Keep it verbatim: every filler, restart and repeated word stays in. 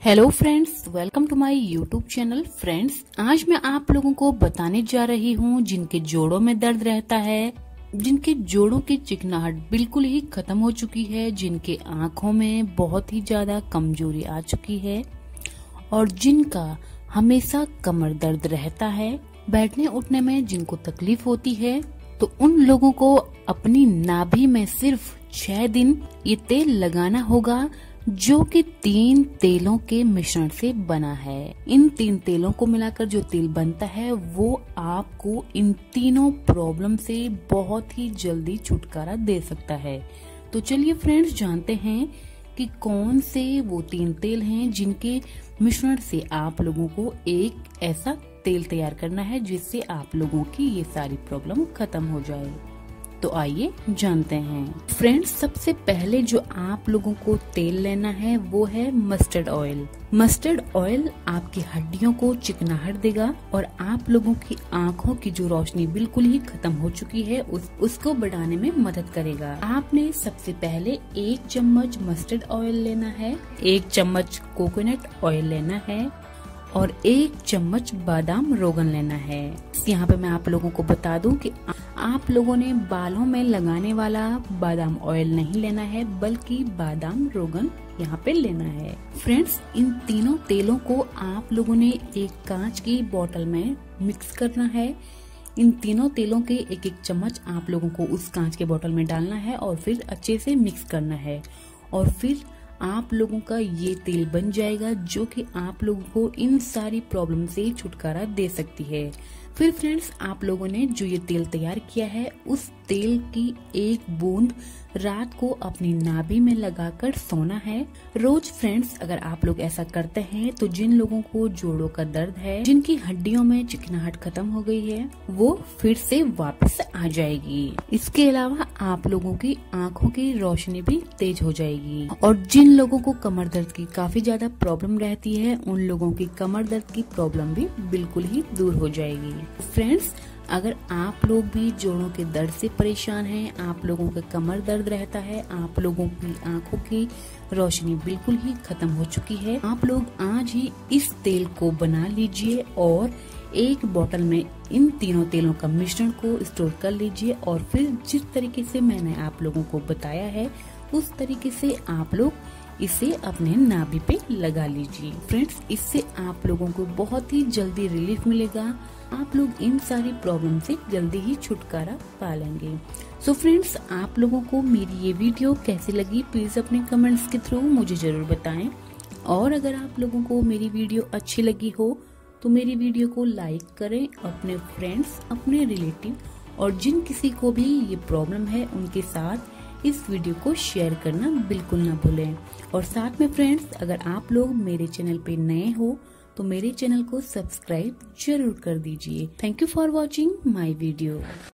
Hello friends, welcome to my YouTube channel. Friends, आज मैं आप लोगों को बताने जा रही हूँ जिनके जोड़ों में दर्द रहता है, जिनके जोड़ों की चिकनाहट बिल्कुल ही खत्म हो चुकी है, जिनके आंखों में बहुत ही ज्यादा कमजोरी आ चुकी है और जिनका हमेशा कमर दर्द रहता है, बैठने उठने में जिनको तकलीफ होती है, तो उन लोगों को अपनी नाभि में सिर्फ छह दिन ये तेल लगाना होगा, जो कि तीन तेलों के मिश्रण से बना है। इन तीन तेलों को मिलाकर जो तेल बनता है वो आपको इन तीनों प्रॉब्लम से बहुत ही जल्दी छुटकारा दे सकता है। तो चलिए फ्रेंड्स, जानते हैं कि कौन से वो तीन तेल हैं जिनके मिश्रण से आप लोगों को एक ऐसा तेल तैयार करना है जिससे आप लोगों की ये सारी प्रॉब्लम खत्म हो जाए। तो आइए जानते हैं। फ्रेंड्स, सबसे पहले जो आप लोगों को तेल लेना है वो है मस्टर्ड ऑयल। मस्टर्ड ऑयल आपकी हड्डियों को चिकनाहट देगा और आप लोगों की आंखों की जो रोशनी बिल्कुल ही खत्म हो चुकी है उस, उसको बढ़ाने में मदद करेगा। आपने सबसे पहले एक चम्मच मस्टर्ड ऑयल लेना है, एक चम्मच कोकोनट ऑयल लेना है और एक चम्मच बादाम रोगन लेना है। यहाँ पे मैं आप लोगों को बता दूं कि आप लोगों ने बालों में लगाने वाला बादाम ऑयल नहीं लेना है, बल्कि बादाम रोगन यहाँ पे लेना है। फ्रेंड्स, इन तीनों तेलों को आप लोगों ने एक कांच की बोतल में मिक्स करना है। इन तीनों तेलों के एक एक चम्मच आप लोगों को उस कांच के बोतल में डालना है और फिर अच्छे से मिक्स करना है और फिर आप लोगों का ये तेल बन जाएगा, जो कि आप लोगों को इन सारी प्रॉब्लम से छुटकारा दे सकती है। फिर फ्रेंड्स, आप लोगों ने जो ये तेल तैयार किया है उस तेल की एक बूंद रात को अपनी नाभि में लगाकर सोना है रोज। फ्रेंड्स, अगर आप लोग ऐसा करते हैं तो जिन लोगों को जोड़ों का दर्द है, जिनकी हड्डियों में चिकनाहट खत्म हो गई है, वो फिर से वापस आ जाएगी। इसके अलावा आप लोगों की आंखों की रोशनी भी तेज हो जाएगी और जिन लोगों को कमर दर्द की काफी ज्यादा प्रॉब्लम रहती है, उन लोगों की कमर दर्द की प्रॉब्लम भी बिल्कुल ही दूर हो जाएगी। फ्रेंड्स, अगर आप लोग भी जोड़ों के दर्द से परेशान हैं, आप लोगों का कमर दर्द रहता है, आप लोगों की आंखों की रोशनी बिल्कुल ही खत्म हो चुकी है, आप लोग आज ही इस तेल को बना लीजिए और एक बोतल में इन तीनों तेलों का मिश्रण को स्टोर कर लीजिए और फिर जिस तरीके से मैंने आप लोगों को बताया है उस तरीके से आप लोग इसे अपने नाभि पे लगा लीजिए। फ्रेंड्स, इससे आप लोगों को बहुत ही जल्दी रिलीफ मिलेगा। आप लोग इन सारी प्रॉब्लम से जल्दी ही छुटकारा पा लेंगे। सो फ्रेंड्स, आप लोगों को मेरी ये वीडियो कैसी लगी प्लीज अपने कमेंट्स के थ्रू मुझे जरूर बताएं और अगर आप लोगों को मेरी वीडियो अच्छी लगी हो तो मेरी वीडियो को लाइक करें, अपने फ्रेंड्स, अपने रिलेटिव और जिन किसी को भी ये प्रॉब्लम है उनके साथ इस वीडियो को शेयर करना बिल्कुल ना भूलें। और साथ में फ्रेंड्स, अगर आप लोग मेरे चैनल पे नए हो तो मेरे चैनल को सब्सक्राइब जरूर कर दीजिए। Thank you for watching my video.